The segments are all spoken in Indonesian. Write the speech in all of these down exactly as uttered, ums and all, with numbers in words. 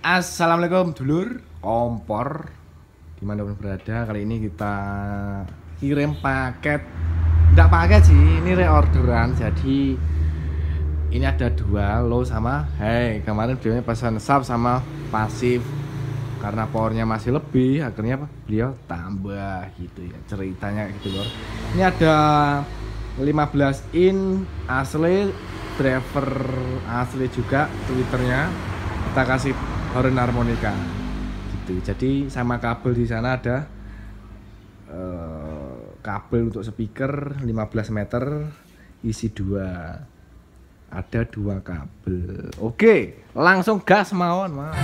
Assalamualaikum dulur kompor, gimana pun berada. Kali ini kita kirim paket, enggak paket sih, ini reorderan. Jadi ini ada dua, low sama high. Kemarin videonya pesan sub sama pasif, karena powernya masih lebih, akhirnya beliau tambah gitu ya, ceritanya gitu loh. Ini ada lima belas in asli, driver asli juga, twitternya kita kasih horn harmonika gitu. Jadi sama kabel di sana ada uh, kabel untuk speaker lima belas meter isi dua, ada dua kabel. Oke, langsung gas mawon mawon.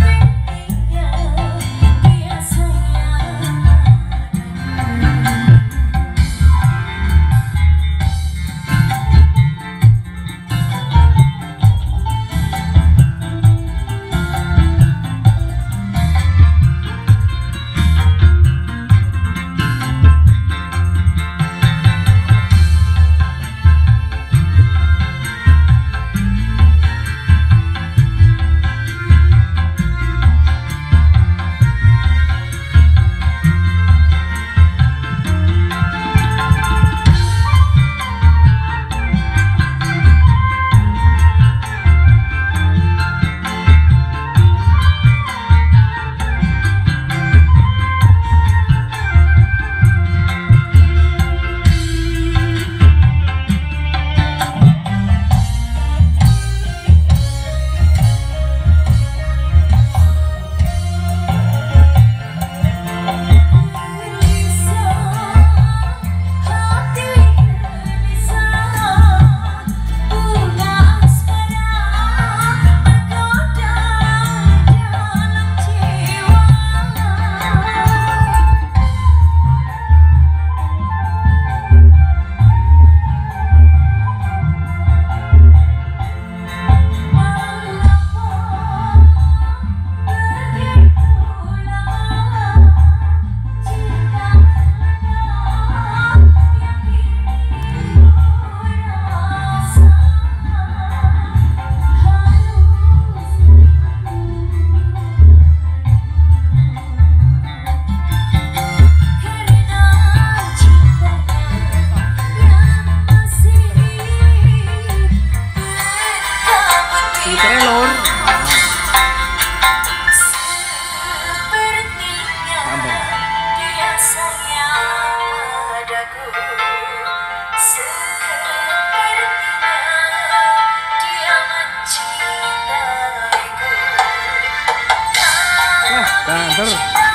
Banter.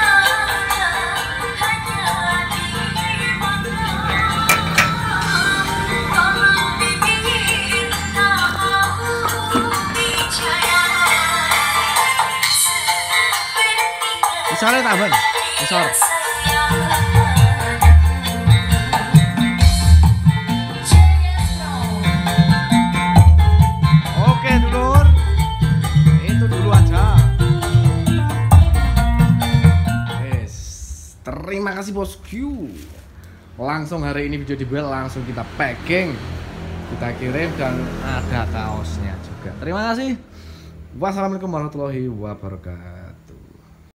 Misalnya taban, misal. Oke dulur, itu dulu aja. Terima kasih bosku. Langsung hari ini video dibuat, langsung kita packing, kita kirim, dan ada kaosnya juga. Terima kasih. Wassalamualaikum warahmatullahi wabarakatuh.